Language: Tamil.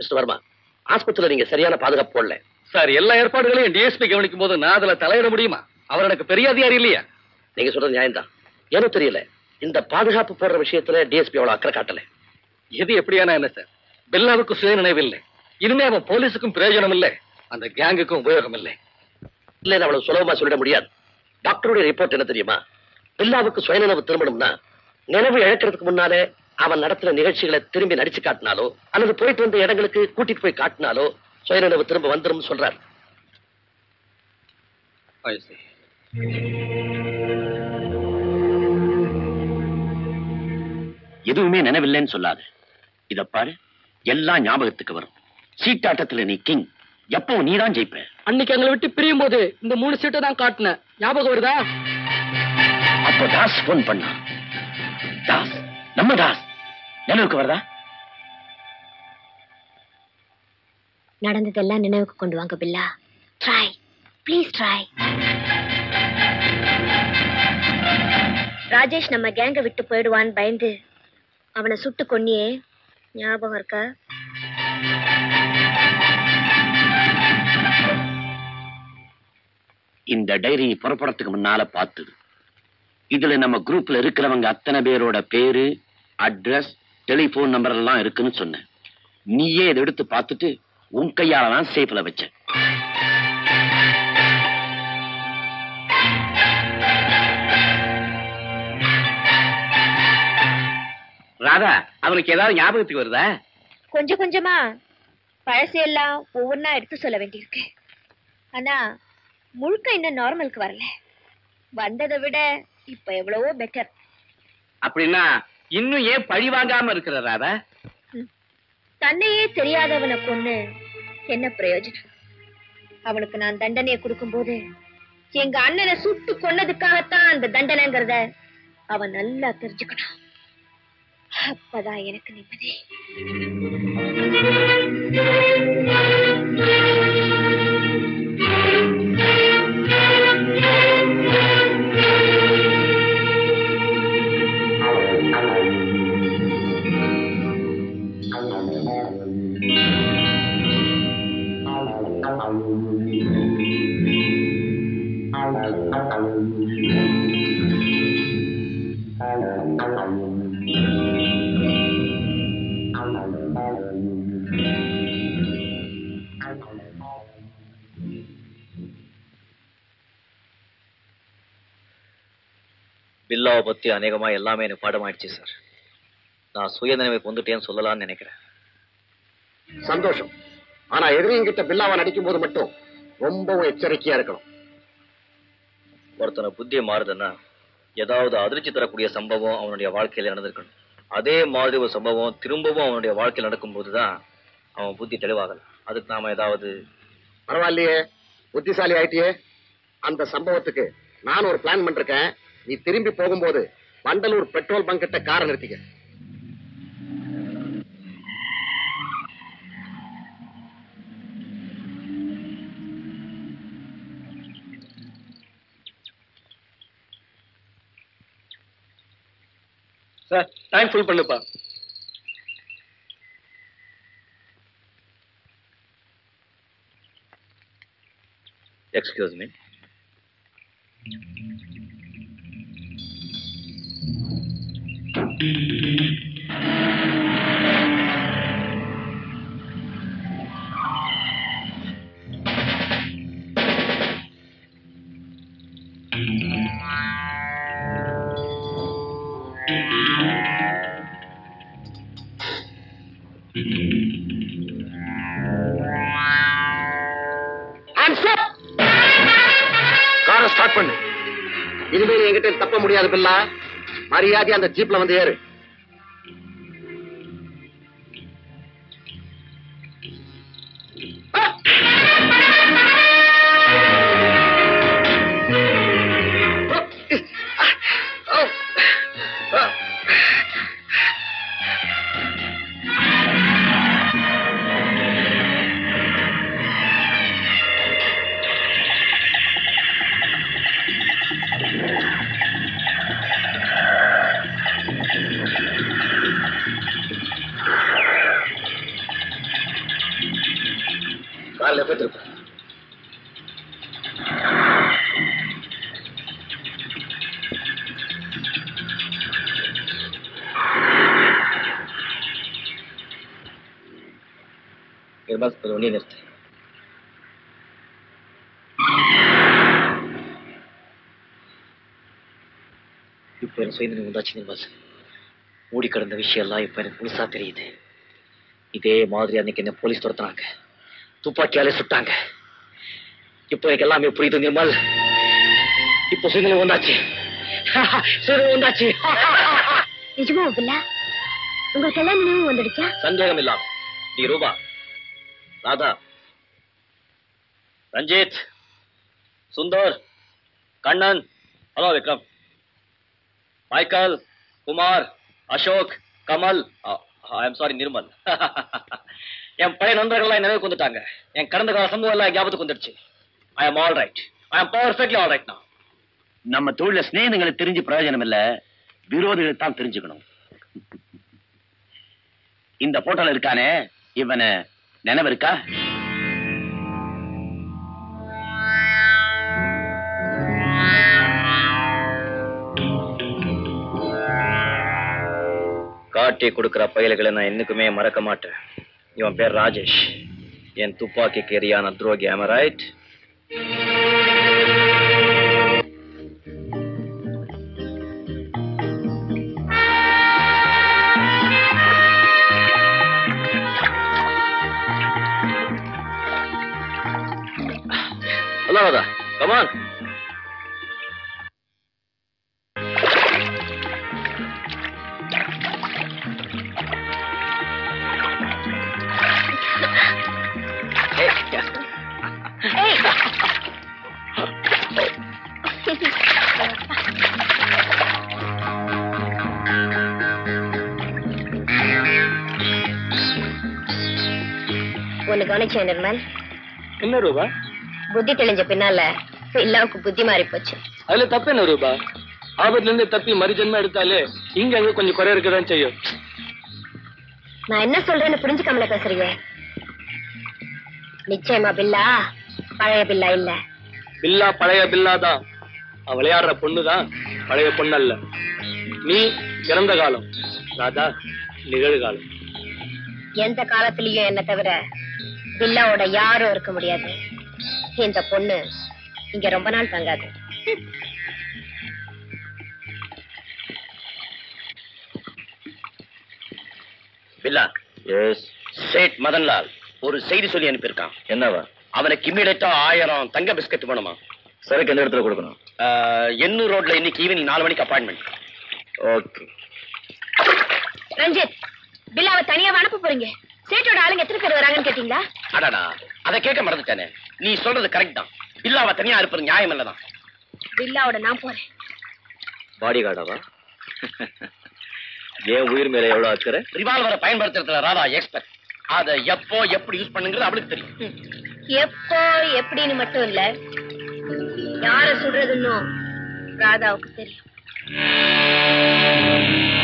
மிஸ்டர் வர்மா, ஆஸ்பத்திரியில நீங்க சரியான பாதுகாப்பு போடல. சார், எல்லா ஏற்பாடுகளையும் டிஎஸ்பி கவனிக்கும் போது நான் அதுல தலையிட முடியுமா? அவர் எனக்கு பெரிய அதிகாரி இல்லையா? நீங்க சொல்றது நியாயம்தான். எனக்கு தெரியல, இந்த பாதுகாப்பு போடுற விஷயத்துல டிஎஸ்பி அவ்வளவு அக்கறை காட்டல. எது எப்படியானா என்ன சார், பில்லாவுக்கு சுய நினைவு இல்லை. இனிமே அவன் போலீஸுக்கும் பிரயோஜனம் இல்லை, அந்த கேங்குக்கும் உபயோகம் இல்லை. இல்ல, அவ்வளவு சுலபமா சொல்லிட முடியாது. டாக்டருடைய ரிப்போர்ட் என்ன தெரியுமா? பில்லாவுக்கு சுயநினைவு திரும்பணும்னா நினைவு இழக்கிறதுக்கு முன்னாலே அவன் நடத்துற நிகழ்ச்சிகளை திரும்பி நடிச்சு காட்டினாலோ அல்லது போயிட்டு வந்த இடங்களுக்கு கூட்டிட்டு போய் காட்டினாலோ சுயநினைவு திரும்ப வந்துடும் சொல்றாரு. எதுவுமே நினைவில்லைன்னு சொல்லாது. இத பாரு, எல்லாம் ஞாபகத்துக்கு வரும். சீட்டாட்டத்துல நீ கிங், எப்போ நீதான் ஜெயிப்ப. அன்னைக்கு எங்களை விட்டு பிரியும் போது இந்த 3 சீட்டை தான் காட்டின, ஞாபகம் வருதா? அப்போ தாஸ் போன் பண்ணா. தாஸ், நம்ம தாஸ் நினைவுக்கு வருதா? நடந்ததெல்லாம் நினைவுக்கு கொண்டு வாங்க Billa. Try, please try. Rajesh நம்ம கேங்க விட்டு போயிடுவான்னு பயந்து அவனை சுட்டு கொன்னியே, ஞாபகம் இருக்கா? இந்த டைரி புறப்படத்துக்கு முன்னால பார்த்தது. இதுல நம்ம குரூப்ல இருக்கிறவங்க அத்தனை பேரோட பேரு, அட்ரஸ், டெலிபோன் நம்பர் எல்லாம் இருக்குன்னு சொன்ன. நீயே இதை எடுத்து பார்த்துட்டு உன் கையால தான் சேஃப்ல வச்ச. ராதா, அவனுக்கு ஏதாவது ஞாபகத்துக்கு வருதா? கொஞ்சம் கொஞ்சமா பழசையெல்லாம் ஒவ்வொன்னா எடுத்து சொல்ல வேண்டியிருக்கு. ஆனா முழுக்க இன்னும் நார்மலுக்கு வரல. வந்ததை விட இப்ப எவ்வளவோ பெட்டர். அப்படின்னா இன்னும் ஏன் பழி வாங்காம இருக்கிற ராதா? தன்னையே தெரியாதவனை கொன்னு என்ன பிரயோஜனம்? அவனுக்கு நான் தண்டனையை கொடுக்கும் போது எங்க அண்ணனை சுட்டு கொன்னதுக்காகத்தான் அந்த தண்டனைங்கிறத அவன் நல்லா தெரிஞ்சுக்கணும். அப்பதான் எனக்கு நிம்மதி. பில்லாவை பத்தி அநேகமா எல்லாமே எனக்கு பாடமாயிடுச்சு சார். நான் சுயநினைவை கொண்டுட்டேன்னு சொல்லலாம்னு நினைக்கிறேன். சந்தோஷம். ஆனா எதிரிங்கிட்ட பில்லாவை நடிக்கும் போது மட்டும் ரொம்பவும் எச்சரிக்கையா இருக்கணும். ஒருத்தனை புத்தியை மாறுதுன்னா ஏதாவது அதிர்ச்சி தரக்கூடிய சம்பவம் அவனுடைய வாழ்க்கையில நடந்திருக்கணும். அதே மாதிரி ஒரு சம்பவம் திரும்பவும் அவனுடைய வாழ்க்கையில் நடக்கும் போதுதான் அவன் புத்தி தெளிவாகல. அதுக்கு நாம ஏதாவது... பரவாயில்லையே, புத்திசாலி ஆயிட்டியே. அந்த சம்பவத்துக்கு நான் ஒரு பிளான் பண்ணிருக்கேன். நீ திரும்பி போகும்போது வண்டலூர் பெட்ரோல் பங்க் கிட்ட காரை நிறுத்திக்க. சார், டைம் ஃபுல் பண்ணுப்பா. Excuse me. காரை ஸ்டார்ட் பண்ணு. இனிமேல் என்கிட்ட தப்ப முடியாது பில்லா. மரியாதை அந்த ஜீப்ல வந்து ஏறு. விமானத்தில் ஒன்றிய நிறுத்து. இப்ப எனக்கு சுயநினைவு உண்டாச்சு நிர்மல். மூடி கிடந்த விஷயம் எல்லாம் இப்ப எனக்கு முழுசா தெரியுது. இதே மாதிரி அன்னைக்கு என்ன போலீஸ் துரத்துனாங்க, துப்பாக்கியாலே சுட்டாங்க. இப்ப எனக்கு எல்லாமே புரியுது நிர்மல். இப்ப சுயநினைவு உண்டாச்சு. சுயநினைவு உண்டாச்சு. நிஜமா பில்லா, உங்களுக்கு எல்லாம் நினைவு வந்துடுச்சா? சந்தேகம் இல்லாம. நீ Rupa, Radha, Ranjith, Sundar, Kannan, hello Vikram, Michael, Kumar, Ashok, Kamal, I am sorry Nirmal. என் பழைய நண்பர்கள்லாம் நினைவுக்கு வந்துட்டாங்க. என் கடந்த கால சம்பவம் எல்லாம் ஞாபகத்துக்கு வந்துடுச்சு. I am all right. I am perfectly all right. நம்ம தொழில ஸ்நேகங்களை தெரிஞ்சு பிரயோஜனம் இல்ல, விரோதிகளை தான் தெரிஞ்சுக்கணும். இந்த போட்டோல இருக்கானே இவனை நினைவு இருக்கா? காட்டி கொடுக்கிற பயல்களை நான் என்னைக்குமே மறக்க மாட்டேன். இவன் பேர் ராஜேஷ். என் துப்பாக்கிக்கு எரியான துரோகி. am I right? Hello, Radha. Come on. ஒன்னு கவனிச்சேன் நிர்மல். என்ன ரூபா? புத்தி தெளிஞ்ச பின்னால பில்லாவுக்கு புத்தி மாறி போச்சு. அதுல தப்பு என்ன ரூபா? ஆபத்துல இருந்து தப்பி மறுஜன்மா எடுத்தாலே இங்க அங்க கொஞ்சம் குறை இருக்கதான் செய்யும். நான் என்ன சொல்றேன்னு புரிஞ்சுக்காமல பேசுறீங்க. நிச்சயமா பில்லா பழைய பில்லா இல்ல. பில்லா பழைய பில்லா தான். அவன் விளையாடுற பொண்ணுதான் பழைய பொண்ணு அல்ல. நீ இறந்த காலம், ராதா நிகழ்காலம். எந்த காலத்திலயும் என்ன தவிர பில்லாவோட யாரும் இருக்க முடியாது. இந்த பொண்ணு இங்க ரொம்ப நாள் தங்காது. பில்லா, எஸ். சேட் மதன்லால் ஒரு செய்தி சொல்லி அனுப்பியிருக்கான். என்னவா? அவனுக்கு இம்மிடியட்டா 1000 தங்க பிஸ்கட் வேணுமா? சரக்கு எந்த இடத்துல கொடுக்கணும்? எண்ணூர் ரோட்ல இன்னைக்கு ஈவினிங் 4 மணிக்கு அப்பாயின்மெண்ட். ஓகே. ரஞ்சித், பில்லாவை தனியா அனுப்ப போறீங்க. சேட்டோட ஆளுங்க எத்தனை பேர் வராங்கன்னு கேட்டீங்களா? அடாடா, அதை கேட்க மறந்துட்டானே. நீ சொல்றது கரெக்ட் தான். பில்லாவை தனியா இருப்பது நியாயம் இல்லதான். பில்லாவோட நான் போறேன். பாடி கார்டாவா? ஏன் உயிர் மேல எவ்வளவு அக்கறை? ரிவால்வரை பயன்படுத்துறதுல ராதா எக்ஸ்பர்ட். அதை எப்போ எப்படி யூஸ் பண்ணுங்கிறது அவளுக்கு தெரியும். எப்போ எப்படின்னு மட்டும் இல்ல, யார சுடுறதுன்னு ராதாவுக்கு தெரியும்.